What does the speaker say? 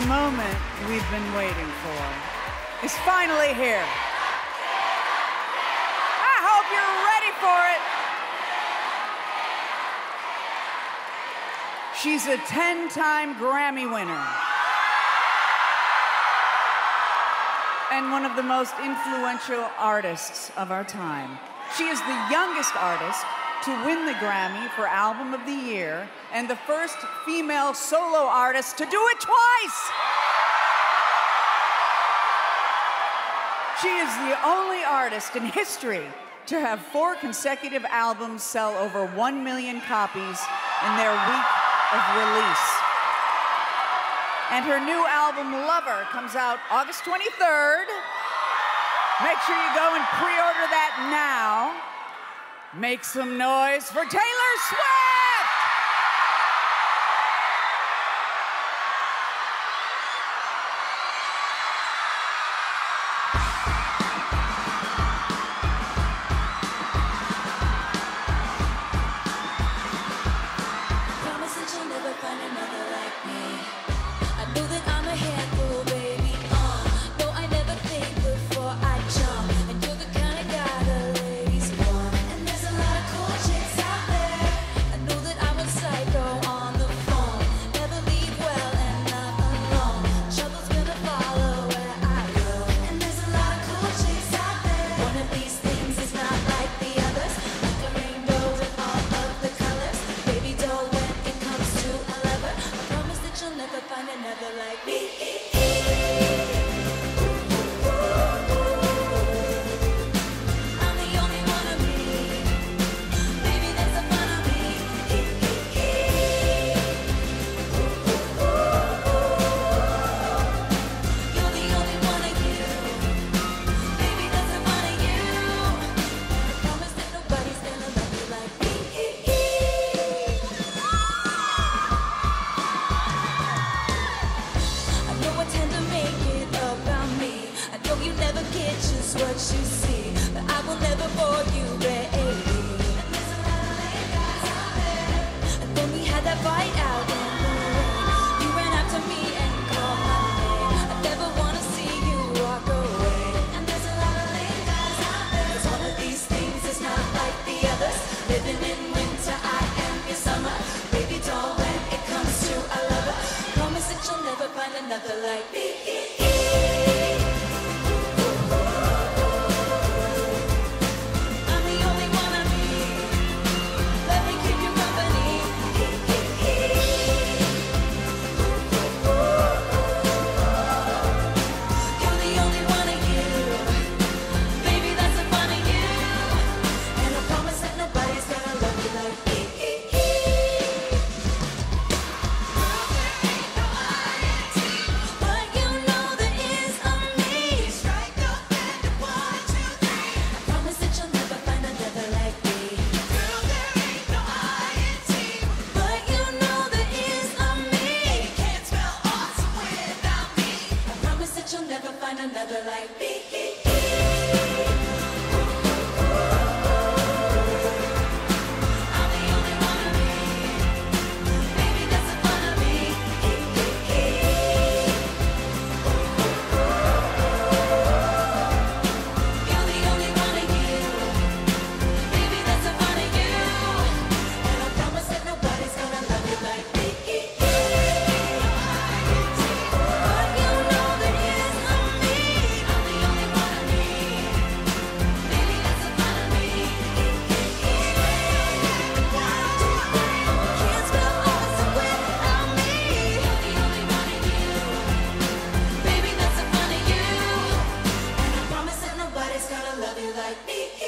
moment we've been waiting for is finally here. I hope you're ready for it. She's a 10-time Grammy winner and one of the most influential artists of our time. She is the youngest artist to win the Grammy for Album of the Year and the first female solo artist to do it twice. She is the only artist in history to have 4 consecutive albums sell over 1 million copies in their week of release. And her new album, Lover, comes out August 23rd. Make sure you go and pre-order that now. Make some noise for Taylor Swift! Promise that you'll never find another like me. I know that I'm a handful, baby. No, I never think before I jump. And you're the kind of guy the ladies want. And there's a lot of cool chicks out there. I know that I'm a psycho on the phone. Never leave well and not alone. Trouble's gonna follow where I go. And there's a lot of cool chicks out there. One of these things is not like the others. Like a rainbow with all of the colors. Baby doll, when it comes to a lover, I promise that you'll never find another like me. I'm the only one of me. Baby, that's the fun of me. You're the only one of you. Baby, that's the fun of you. I promise that nobody's gonna love you like me. I know I tend to make it about me. I know you never get just what you see, but I will never bore you, baby. And there's a lot of lame guys out there. And then we had that fight out in the rain. You ran after me and called my name. I never wanna see you walk away. And there's a lot of lame guys out there. 'Cause one of these things is not like the others. Living in winter, I am your summer. Baby doll, when it comes to a lover, promise that you'll never find another like me. I'm the only one of me. Let me keep you company. You're the only one of you. Baby, that's the fun of you. And I promise that nobody's gonna love you like me. But you know there is a me. Strike up and a 1, 2, 3. I promise that you'll never find another like me. Girl, there ain't no I in team. But you know there is a me. You can't spell awesome without me. I promise that you'll never find another like me. I'm the only one of me. Baby, that's the fun of me. You're the only one of you. Baby, that's the fun of you. And I promise that nobody's gonna love you like me. But you know there is a me. I'm the only one of me. Baby, that's the fun of me. Can't spell awesome without me. You're the only one of you. Baby, that's the fun of you. And I promise that nobody's gonna love you like me.